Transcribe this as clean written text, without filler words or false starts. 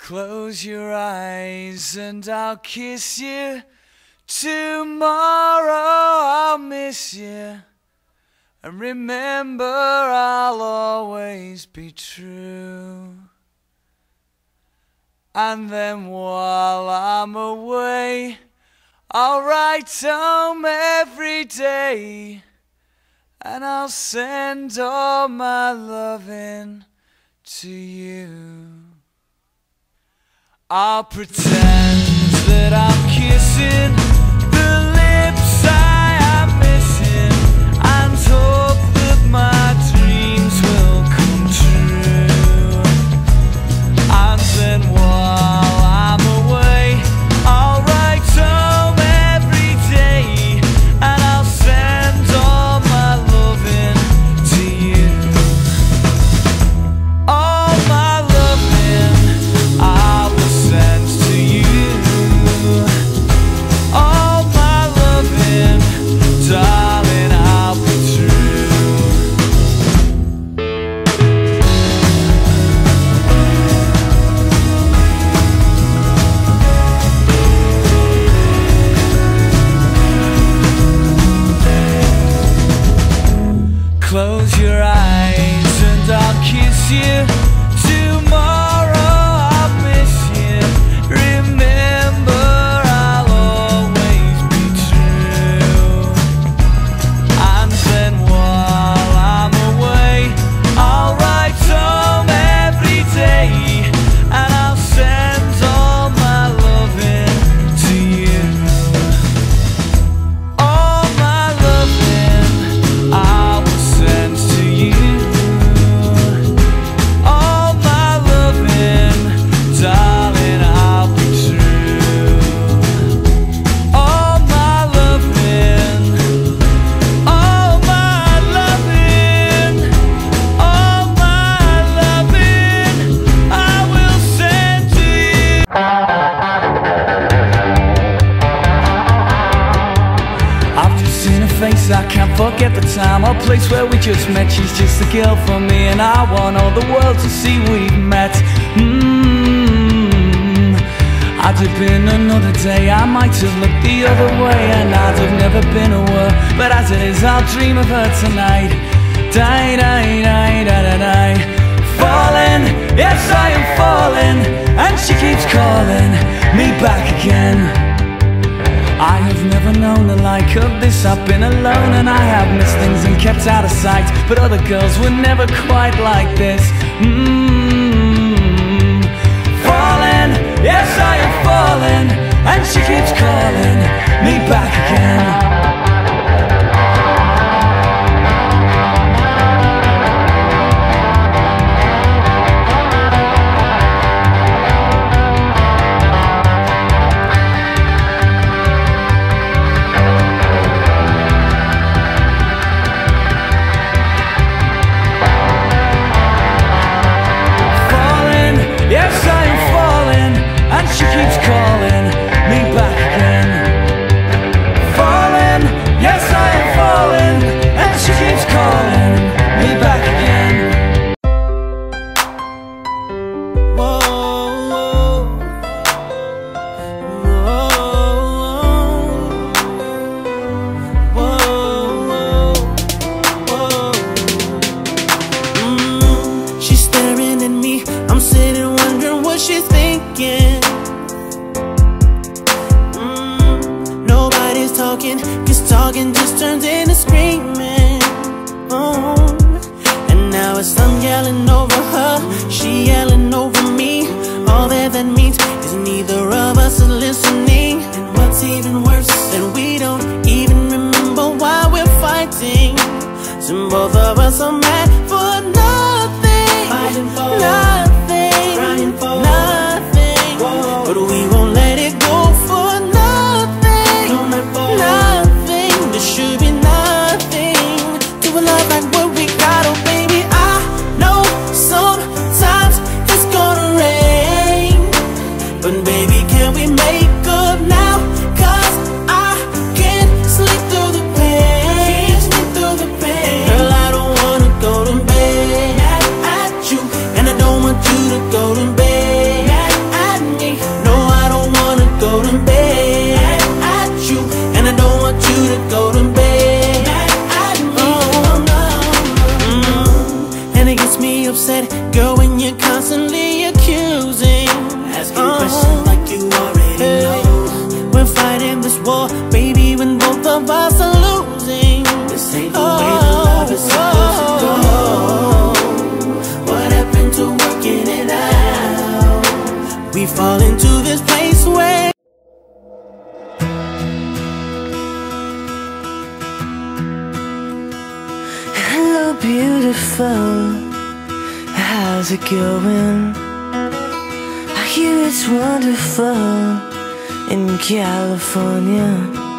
Close your eyes and I'll kiss you. Tomorrow I'll miss you. And remember, I'll always be true. And then while I'm away, I'll write home every day. And I'll send all my loving to you. I'll pretend that I'm kissing the lips I am missing, and hope that my dreams will come true. And then while I'm away, I'll write home every day, and I'll send all my loving to you. All my loving I will send to you. All my loving, darling, I'll be true. Close your eyes and I'll kiss you. Tomorrow I'll miss you. Remember, I'll always be true. And then while I'm away, I'll write home every day, and I'll send all my loving to you. All my loving I will send to you. All my loving, darling, I'll be true. All my loving, all my loving, all my loving, I will send to you. I've just seen her face, I can't forget the time or place where we just met. She's just a girl for me, and I want all the world to see we've met. Had it been another day, I might have looked the other way, and I'd have never been aware. But as it is, I'll dream of her tonight. Die, die, die, die, die, die. Falling, yes I am falling, and she keeps calling me back again. I have never known the like of this. I've been alone and I have missed things and kept out of sight, but other girls were never quite like this. Falling, yes I am falling, and she keeps calling me back again. Yes, I am falling, and she keeps calling me back again. Falling, yes, I am falling, and she keeps calling me back again. Whoa, whoa, whoa, whoa. She's staring at me, I'm sitting wondering what she's thinking. Nobody's talking, cause talking just turns into screaming. And now it's I'm yelling over her, she yelling over me. All that means is neither of us is listening. And what's even worse, that we don't even remember why we're fighting. So both of us are mad for nothing, fighting for nothing, crying for nothing. Whoa. But we won't let it go for nothing, no, not for nothing. There should be nothing to a love like what we got. Oh baby, I know sometimes it's gonna upset, girl, when you're constantly accusing, asking questions like you already know. We're fighting this war, baby, when both of us are losing. This ain't the way the love is supposed to go. What happened to working it out? We fall into this place where hello, beautiful. How's it going? I hear it's wonderful in California.